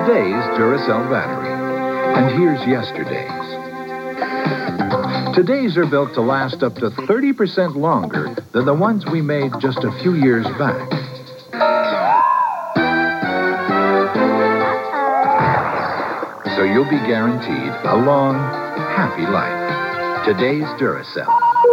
today's Duracell battery. And here's yesterday's. Today's are built to last up to 30% longer than the ones we made just a few years back. So you'll be guaranteed a long, happy life. Today's Duracell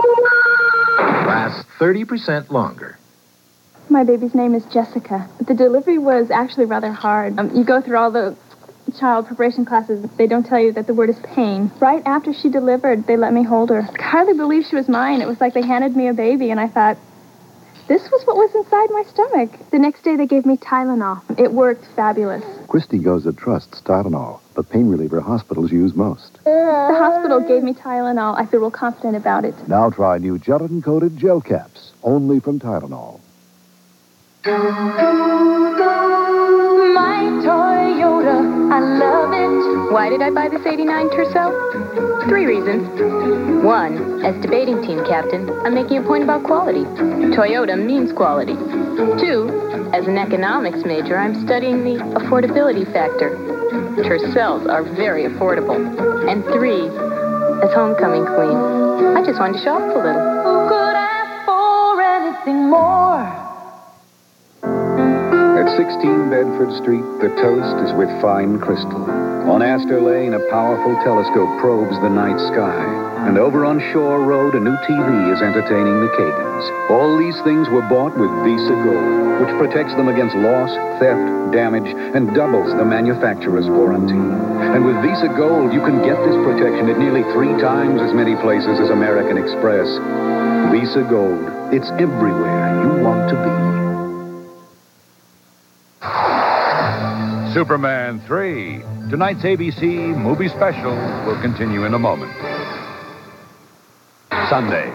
lasts 30% longer. My baby's name is Jessica. The delivery was actually rather hard. You go through all the child preparation classes. They don't tell you that the word is pain. Right after she delivered, they let me hold her. I hardly believed she was mine. It was like they handed me a baby, and I thought, this was what was inside my stomach. The next day, they gave me Tylenol. It worked fabulous. Christy Goza trusts Tylenol, the pain reliever hospitals use most. The hospital gave me Tylenol. I feel real confident about it. Now try new gelatin-coated gel caps, only from Tylenol. My Toyota, I love it. Why did I buy this 89 Tercel? 3 reasons. 1, as debating team captain, I'm making a point about quality. Toyota means quality. 2, as an economics major, I'm studying the affordability factor. Tercels are very affordable. And 3, as homecoming queen, I just wanted to show off a little. Who could ask for anything more? At 16 Bedford Street, the toast is with fine crystal. On Astor Lane, a powerful telescope probes the night sky. And over on Shore Road, a new TV is entertaining the Kagans. All these things were bought with Visa Gold, which protects them against loss, theft, damage, and doubles the manufacturer's warranty. And with Visa Gold, you can get this protection at nearly 3 times as many places as American Express. Visa Gold. It's everywhere you want to be. Superman 3. Tonight's ABC movie special will continue in a moment. Sunday.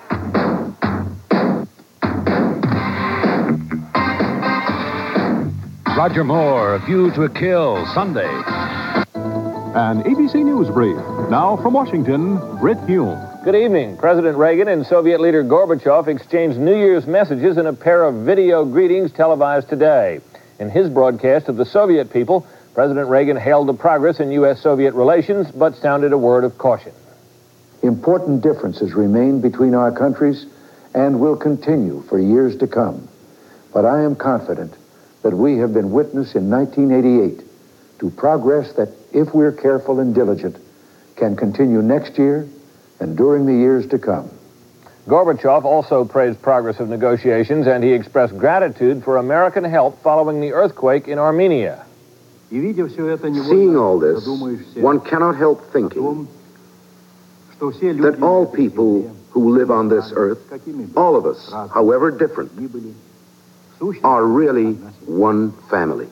Roger Moore, A View to a Kill, Sunday. An ABC News brief. Now from Washington, Britt Hume. Good evening. President Reagan and Soviet leader Gorbachev exchanged New Year's messages in a pair of video greetings televised today. In his broadcast of the Soviet people, President Reagan hailed the progress in U.S.-Soviet relations, but sounded a word of caution. Important differences remain between our countries and will continue for years to come. But I am confident that we have been witness in 1988 to progress that, if we're careful and diligent, can continue next year and during the years to come. Gorbachev also praised progress of negotiations, and he expressed gratitude for American help following the earthquake in Armenia. Seeing all this, one cannot help thinking that all people who live on this earth, all of us, however different, are really one family.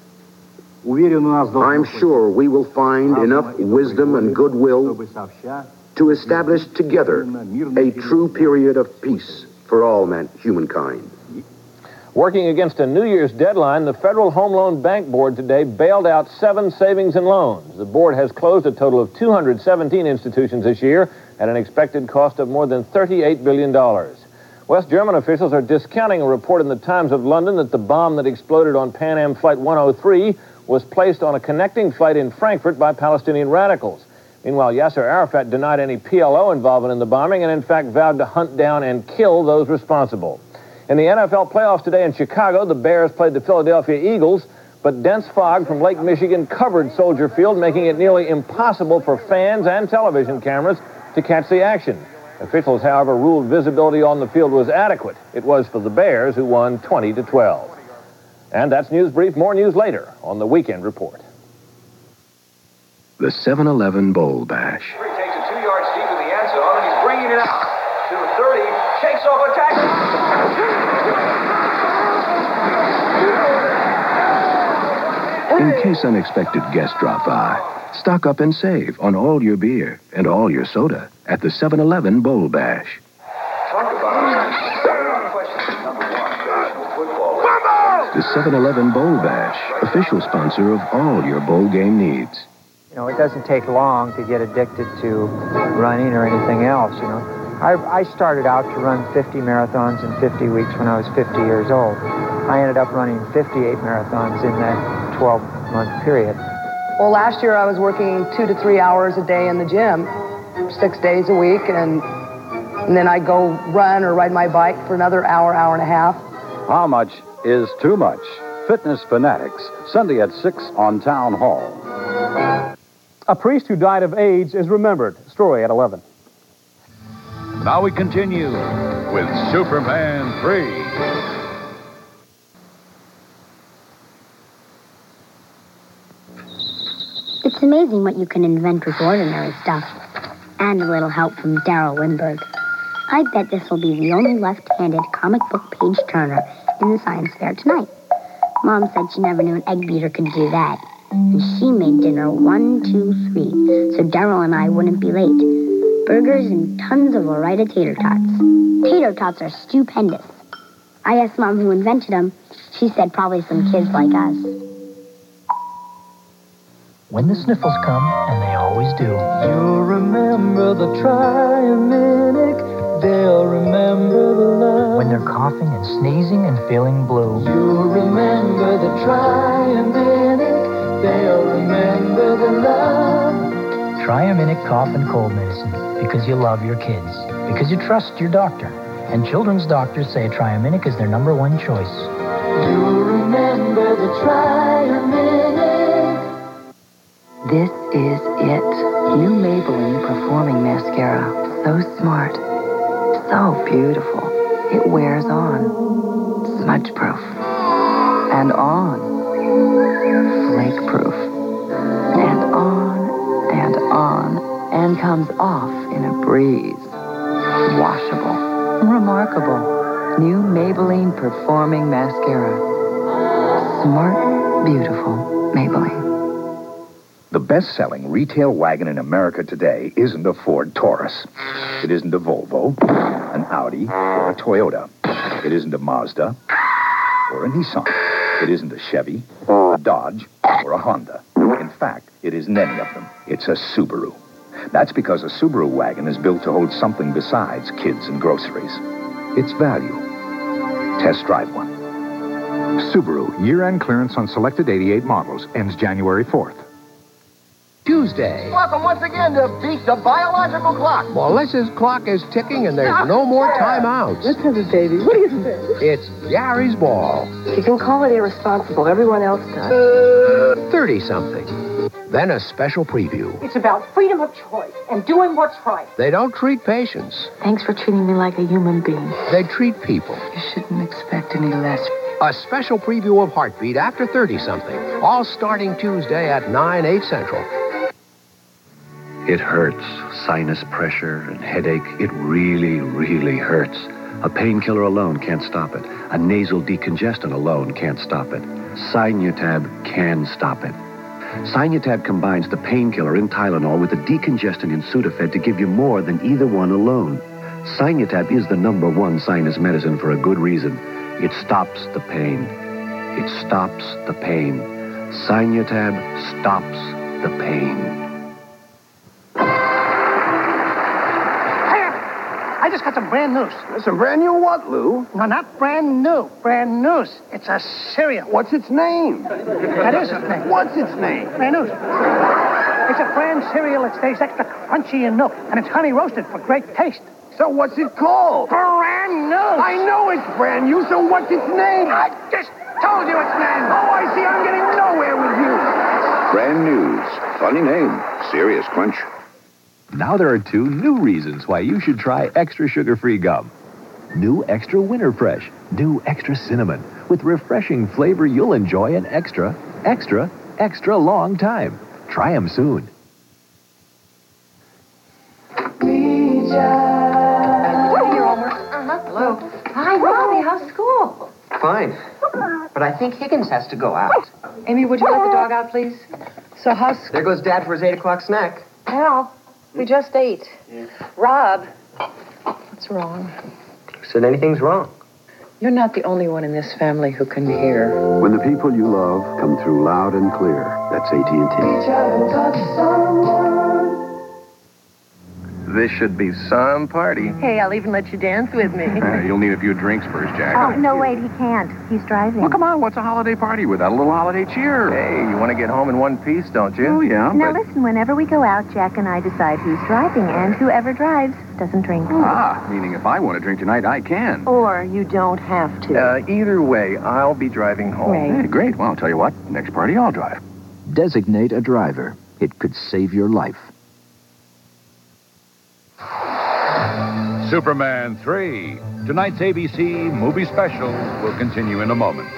I'm sure we will find enough wisdom and goodwill to establish together a true period of peace for all humankind. Working against a New Year's deadline, the Federal Home Loan Bank Board today bailed out 7 savings and loans. The board has closed a total of 217 institutions this year at an expected cost of more than $38 billion. West German officials are discounting a report in the Times of London that the bomb that exploded on Pan Am Flight 103 was placed on a connecting flight in Frankfurt by Palestinian radicals. Meanwhile, Yasser Arafat denied any PLO involvement in the bombing and, in fact, vowed to hunt down and kill those responsible. In the NFL playoffs today in Chicago, the Bears played the Philadelphia Eagles, but dense fog from Lake Michigan covered Soldier Field, making it nearly impossible for fans and television cameras to catch the action. Officials, however, ruled visibility on the field was adequate. It was for the Bears, who won 20-12. And that's News Brief. More news later on the Weekend Report. The 7-Eleven Bowl Bash. He takes it 2 yards deep in the end zone, and he's bringing it out to the 30, shakes off a tackle. In case unexpected guests drop by, stock up and save on all your beer and all your soda at the 7-Eleven Bowl Bash. Talk about The 7-Eleven Bowl Bash, official sponsor of all your bowl game needs. You know, it doesn't take long to get addicted to running or anything else, you know. I started out to run 50 marathons in 50 weeks when I was 50 years old. I ended up running 58 marathons in that 12 month period. Well, last year I was working 2 to 3 hours a day in the gym, 6 days a week, and then I'd go run or ride my bike for another hour, hour and a half. How much is too much? Fitness Fanatics, Sunday at 6 on Town Hall. A priest who died of AIDS is remembered. Story at 11. Now we continue with Superman 3. It's amazing what you can invent with ordinary stuff. And a little help from Daryl Lindbergh. I bet this will be the only left-handed comic book page turner in the science fair tonight. Mom said she never knew an egg beater could do that. And she made dinner 1, 2, 3, so Daryl and I wouldn't be late. Burgers and tons of Ida Tater Tots. Tater Tots are stupendous. I asked Mom who invented them. She said probably some kids like us. When the sniffles come, and they always do. You'll remember the Triaminic. They'll remember the love. When they're coughing and sneezing and feeling blue. You'll remember the Triaminic. They'll remember the love. Triaminic cough and cold medicine. Because you love your kids. Because you trust your doctor. And children's doctors say Triaminic is their #1 choice. You'll remember the Triaminic. This is it. New Maybelline Performing Mascara. So smart. So beautiful. It wears on. Smudge proof. And on. Flake proof. And on. And on. And comes off in a breeze. Washable. Remarkable. New Maybelline Performing Mascara. Smart, beautiful Maybelline. The best-selling retail wagon in America today isn't a Ford Taurus. It isn't a Volvo, an Audi, or a Toyota. It isn't a Mazda or a Nissan. It isn't a Chevy, a Dodge, or a Honda. In fact, it isn't any of them. It's a Subaru. That's because a Subaru wagon is built to hold something besides kids and groceries. It's value. Test drive one. Subaru, year-end clearance on selected 88 models. Ends January 4th. Tuesday. Welcome once again to Beat the Biological Clock. Melissa's clock is ticking and there's no more timeouts. Let's have a baby. What do you think? It's Gary's Ball. You can call it irresponsible. Everyone else does. 30-something. Then a special preview. It's about freedom of choice and doing what's right. They don't treat patients. Thanks for treating me like a human being. They treat people. You shouldn't expect any less. A special preview of Heartbeat after 30-something. All starting Tuesday at 9, 8 Central. It hurts. Sinus pressure and headache. It really, really hurts. A painkiller alone can't stop it. A nasal decongestant alone can't stop it. Sinutab can stop it. Sinutab combines the painkiller in Tylenol with the decongestant in Sudafed to give you more than either one alone. Sinutab is the #1 sinus medicine for a good reason. It stops the pain. It stops the pain. Sinutab stops the pain. I just got some brand news. Some brand new what, Lou? No, not brand new. Brand news. It's a cereal. What's its name? That is its name. What's its name? Brand news. It's a brand cereal that stays extra crunchy in milk, and it's honey roasted for great taste. So what's it called? Brand new. I know it's brand new, so what's its name? I just told you its name. Oh, I see. I'm getting nowhere with you. Brand News. Funny name. Serious crunch. Now there are 2 new reasons why you should try extra sugar-free gum. New Extra Winter Fresh. New Extra Cinnamon. With refreshing flavor you'll enjoy an extra, extra, extra long time. Try them soon. Hello. Hi, Robbie. How's school? Fine. But I think Higgins has to go out. Amy, would you let the dog out, please? So how's... There goes Dad for his 8 o'clock snack. Al, we just ate. Rob. What's wrong? Who said anything's wrong? You're not the only one in this family who can hear. When the people you love come through loud and clear, that's AT&T. This should be some party. Hey, I'll even let you dance with me. You'll need a few drinks first, Jack. Oh, no, wait, he can't. He's driving. Well, come on, what's a holiday party without a little holiday cheer? Hey, you want to get home in one piece, don't you? Oh, yeah, Now, listen, whenever we go out, Jack and I decide who's driving, and whoever drives doesn't drink. Meaning if I want to drink tonight, I can. Or you don't have to. Either way, I'll be driving home. Great. Hey, great. Well, I'll tell you what, next party I'll drive. Designate a driver. It could save your life. Superman 3. Tonight's ABC movie special will continue in a moment.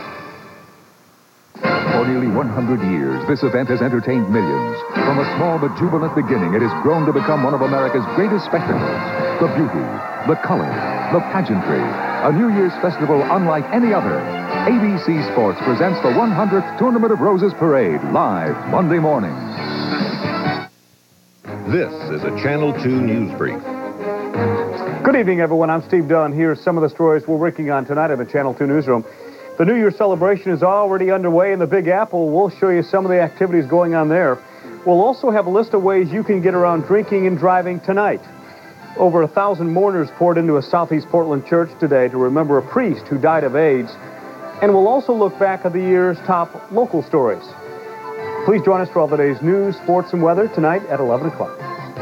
For nearly 100 years, this event has entertained millions. From a small but jubilant beginning, it has grown to become one of America's greatest spectacles. The beauty, the color, the pageantry. A New Year's festival unlike any other. ABC Sports presents the 100th Tournament of Roses Parade, live Monday morning. This is a Channel 2 News Brief. Good evening, everyone. I'm Steve Dunn. Here's some of the stories we're working on tonight in the Channel 2 newsroom. The New Year celebration is already underway in the Big Apple. We'll show you some of the activities going on there. We'll also have a list of ways you can get around drinking and driving tonight. Over 1,000 mourners poured into a Southeast Portland church today to remember a priest who died of AIDS. And we'll also look back at the year's top local stories. Please join us for all the day's news, sports, and weather tonight at 11 o'clock.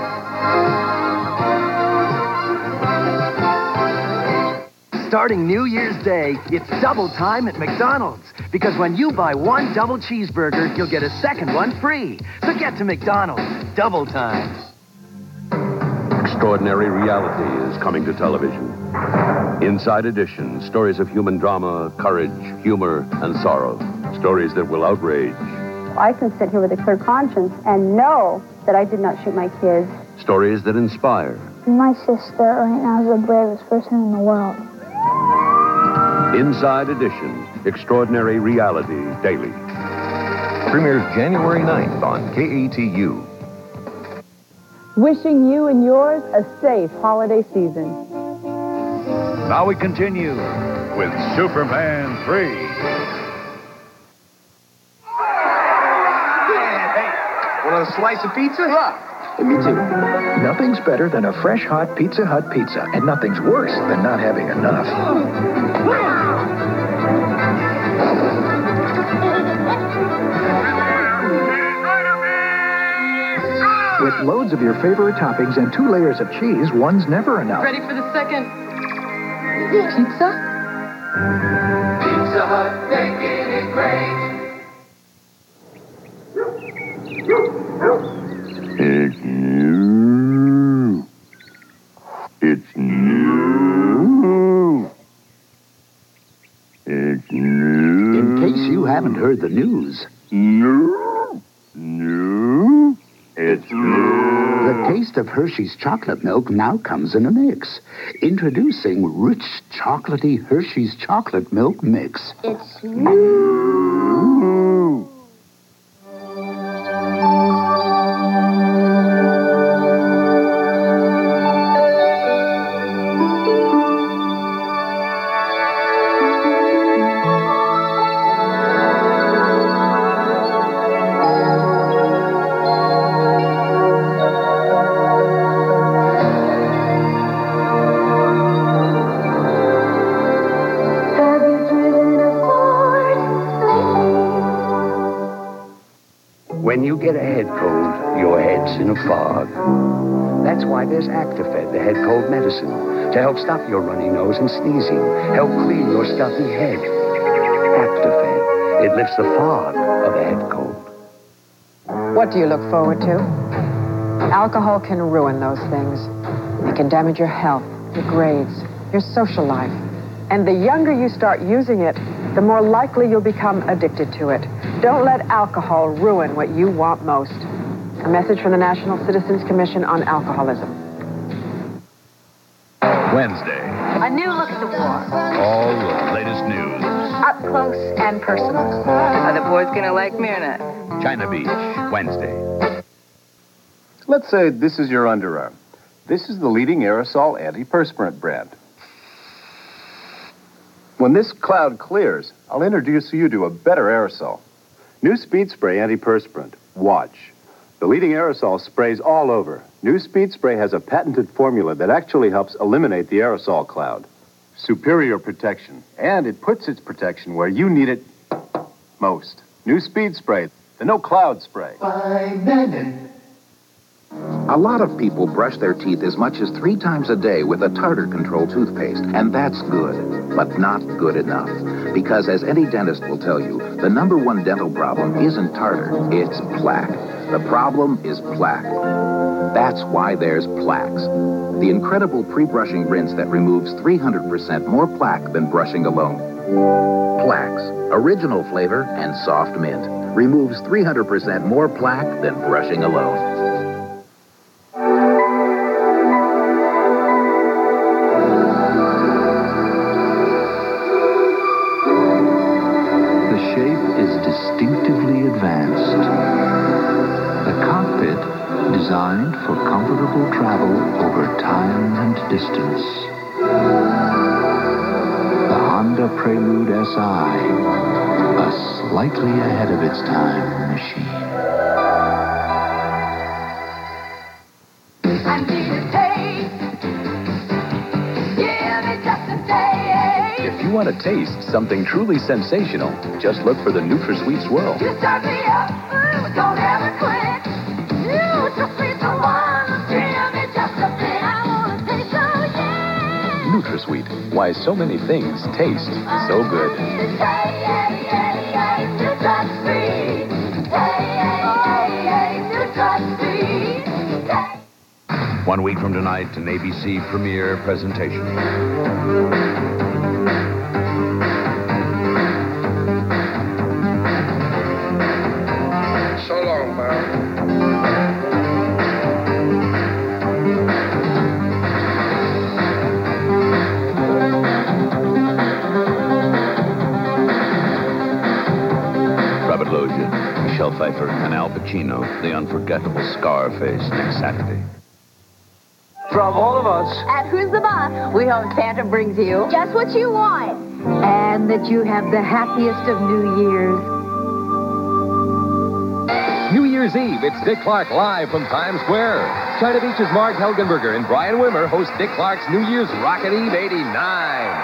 Starting New Year's Day, it's double time at McDonald's. Because when you buy one double cheeseburger, you'll get a second one free. So get to McDonald's. Double time. Extraordinary reality is coming to television. Inside Edition, stories of human drama, courage, humor, and sorrow. Stories that will outrage. I can sit here with a clear conscience and know that I did not shoot my kids. Stories that inspire. My sister right now is the bravest person in the world. Inside Edition, Extraordinary Reality Daily. Premieres January 9th on KATU. Wishing you and yours a safe holiday season. Now we continue with Superman 3. Want a slice of pizza? Me too. Nothing's better than a fresh, hot Pizza Hut pizza, and nothing's worse than not having enough. With loads of your favorite toppings and 2 layers of cheese, one's never enough. Ready for the second pizza? Pizza Hut, making it great. It's new. It's new. It's new. In case you haven't heard the news. New. New. It's new. The taste of Hershey's chocolate milk now comes in a mix. Introducing rich, chocolatey Hershey's chocolate milk mix. It's new. When you get a head cold, your head's in a fog. That's why there's Actifed, the head cold medicine, to help stop your runny nose and sneezing, help clean your stuffy head. Actifed, it lifts the fog of a head cold. What do you look forward to? Alcohol can ruin those things. It can damage your health, your grades, your social life. And the younger you start using it, the more likely you'll become addicted to it. Don't let alcohol ruin what you want most. A message from the National Citizens Commission on Alcoholism. Wednesday. A new look at the war. All the latest news. Up close and personal. Are the boys gonna like me or not? China Beach, Wednesday. Let's say this is your underarm. This is the leading aerosol antiperspirant brand. When this cloud clears, I'll introduce you to a better aerosol. New Speed Spray Antiperspirant. Watch. The leading aerosol sprays all over. New Speed Spray has a patented formula that actually helps eliminate the aerosol cloud. Superior protection. And it puts its protection where you need it most. New Speed Spray, the no cloud spray. A lot of people brush their teeth as much as 3 times a day with a tartar control toothpaste, and that's good, but not good enough. Because as any dentist will tell you, the #1 dental problem isn't tartar, it's plaque. The problem is plaque. That's why there's Plaques, the incredible pre-brushing rinse that removes 300% more plaque than brushing alone. Plaques, original flavor and soft mint, removes 300% more plaque than brushing alone. The shape is distinctively advanced. The cockpit designed for comfortable travel over time and distance. The Honda Prelude SI, a slightly ahead of its time machine. I need a taste. Give me just a taste. If you want to taste something truly sensational, just look for the NutraSweet Swirl. You start me up, don't ever quit. NutraSweet's the one. Give me just a bit. I want to taste, oh yeah. NutraSweet, why so many things taste so good. One week from tonight, an ABC premiere presentation. So long, Bob. Robert Loggia, Michelle Pfeiffer, and Al Pacino, the unforgettable Scarface, next Saturday. From all of us. And who's the boss? We hope Santa brings you just what you want. And that you have the happiest of New Year's. New Year's Eve, it's Dick Clark live from Times Square. China Beach's Mark Helgenberger and Brian Wimmer host Dick Clark's New Year's Rocket Eve 89.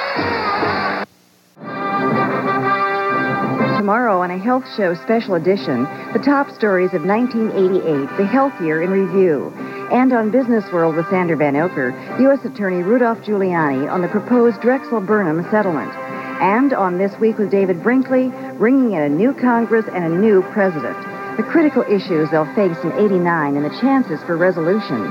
Tomorrow on a health show special edition, the top stories of 1988, the health year in review. And on Business World with Sander Van Oker, U.S. Attorney Rudolph Giuliani on the proposed Drexel-Burnham settlement. And on This Week with David Brinkley, bringing in a new Congress and a new president. The critical issues they'll face in 89 and the chances for resolutions.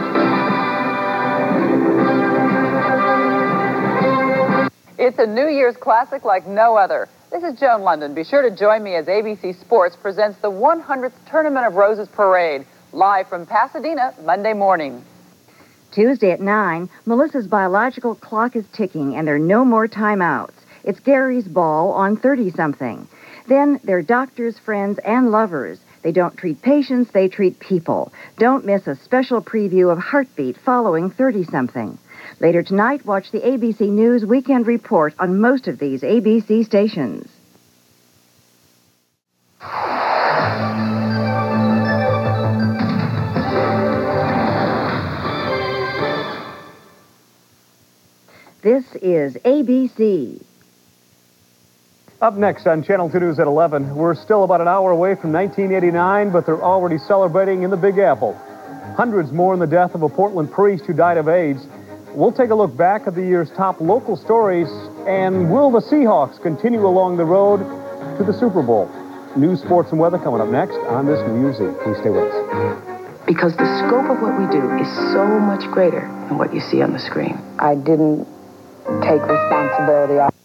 It's a New Year's classic like no other. This is Joan London. Be sure to join me as ABC Sports presents the 100th Tournament of Roses Parade, live from Pasadena, Monday morning. Tuesday at 9, Melissa's biological clock is ticking and there are no more timeouts. It's Gary's ball on 30-something. Then they're doctors, friends, and lovers. They don't treat patients, they treat people. Don't miss a special preview of Heartbeat following 30-something. Later tonight, watch the ABC News Weekend Report on most of these ABC stations. This is ABC. Up next on Channel 2 News at 11, we're still about an hour away from 1989, but they're already celebrating in the Big Apple. Hundreds mourn the death of a Portland priest who died of AIDS. We'll take a look back at the year's top local stories, and will the Seahawks continue along the road to the Super Bowl? News, sports, and weather coming up next on this New Year's Eve. Please stay with us. Because the scope of what we do is so much greater than what you see on the screen. I didn't take responsibility.